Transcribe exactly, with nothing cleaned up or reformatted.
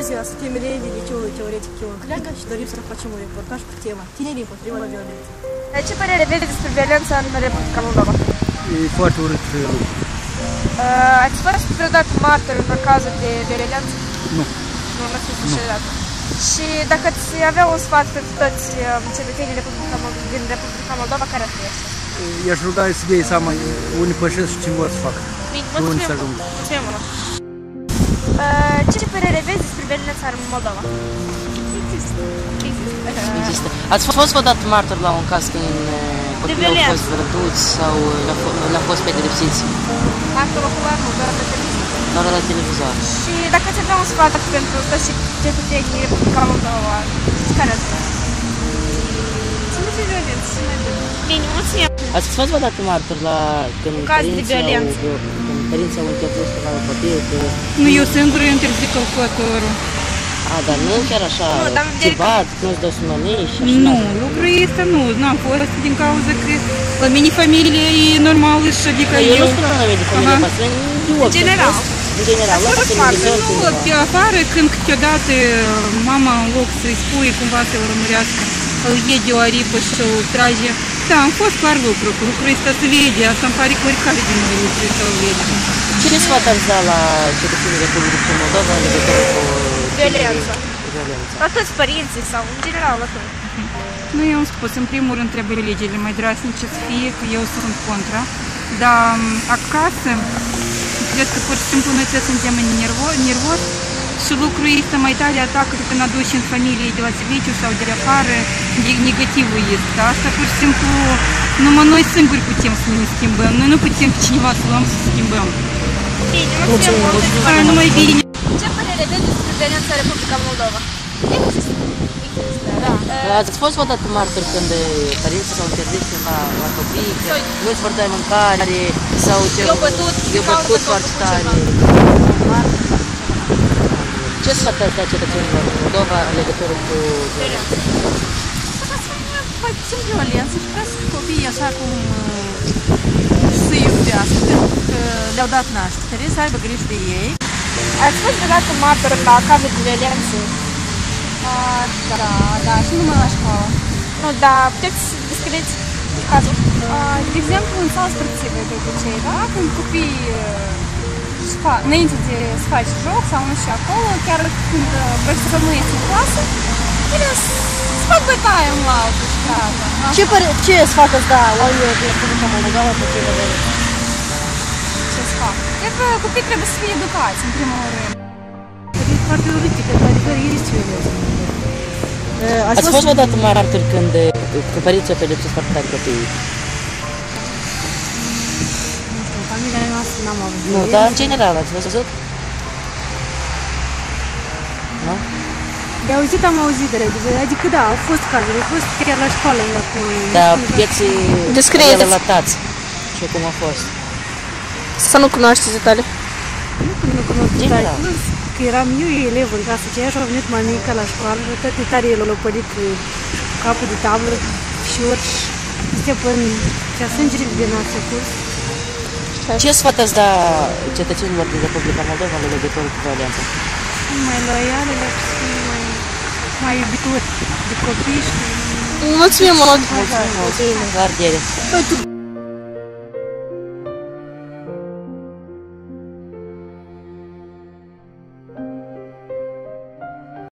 ziua, suntem elevi liceului teoretic Ion Creangă și dorim să facem un reportaj cu tema Tinerii împotriva violenței. Ce părere aveți despre violența în Republica Moldova? E foarte urât lucru. Uh, ați fost vreodată martor în cazul de violență? Nu. Nu, nu ați fost niciodată. Și dacă ați avea un sfat pentru toți cetățenii din Republica Moldova, care ar fi? I-aș ruga să dea seama unii pășesc și ce vor să facă. Bine, unii să ajungă. mulțumim mult. Ce părere aveți despre violența în Moldova? Există. Există. Ați fost vreodată martor la un caz când copiii au fost vrăduți sau le-au fost pedepsiți? Martor ocular, nu, doar la televizor. Doar la televizor. Și dacă ați avea un sfat pentru toți cetățenii din Republica Moldova, care ați vrea? Să nu fie violență, să mai bine. Bine, mulțumim. Ați fost vreodată martor la când părinții au interdus la copil? Nu, eu singură interzic calculatorul. A, dar nu chiar așa, te bat, nu-ți dau sunănii și așa? Nu, lucrul ăsta nu, n-am fost din cauza că la mine familie e normal și adică eu... Eu nu spun la mine de familie, pasă, în general. În general, la televizor, nu, pe afară, când câteodată mama în loc să-i spui cumva să-l urmărească, îl iei de o aripă și îl trage. Da, am fost clar lucru, cu lucrul ăsta se vede, asta îmi pare că oricare din noi lucrul ăsta îl vede. Ce sfat ați da la cetățenii Republicii Moldova în legătură cu violența? Violența. La toți părinții sau în general la toți? Nu, eu am spus, în primul rând trebuie legile mai drasnice să fie, că eu sunt contra, dar acasă, cred că pur și simplu noi trebuie să suntem nervos și lucrul este mai tare atacă când aduci în familie de la serviciu sau de afară, negativul este. Asta pur și simplu numai noi singuri putem să ne schimbăm, noi nu putem pe cineva să luăm să schimbăm. Bine, mulțumim mult! Numai bine! Ce părere aveți despre violența în Republica Moldova? Există. Da. Ați fost vreodată martor când părinții s-au interzis la, la copii, că nu-ți vor da mâncare sau i-au bătut, i-au bătut foarte tare? Ce sfat ați da cetățenilor Moldova în legătură cu violența? Mai puțin violență și ca să copiii așa cum să iubească, pentru că le-au dat naștere, să aibă grijă de ei. Ați fost vreodată martor la cazuri de violență? Da, da, și numai la școală. Nu, dar puteți să descrieți cazul? De exemplu, în sala sportivă, de obicei, da? Când copiii, înainte de să faci joc sau nu știu acolo, chiar când profesorul nu este în clasă, ele se fac bătaie în la altul. Ce, ce sfat îți da oamenilor din Republica Moldova împotriva violenței? Ce sfat? Cred că copiii trebuie să fie educați, în primul rând. E foarte urât, că adevăr este violență. Ați fost vreodată martor când părinții au pedepsit foarte tare copiii? Nu știu, în familia noastră n-am avut. Nu, dar în general ați văzut? Nu? De auzit am auzit, adică da, au fost cazuri, au fost chiar la școală. Da, puteți relatați și cum a fost. Să nu cunoașteți detalii. Nu, nu cunosc detalii. Că eram eu elev în casă aceea și a venit mamica la școală și tot de tare el a lopărit capul de tablă și orice este până cea sângere de noastră curs. Ce sfat ați da cetățenilor din Republica Moldova în legătură cu violența? Mai loiale, să fie mai, mai iubitori de copii și... Mulțumim mult! Mulțumim mult! La ardere!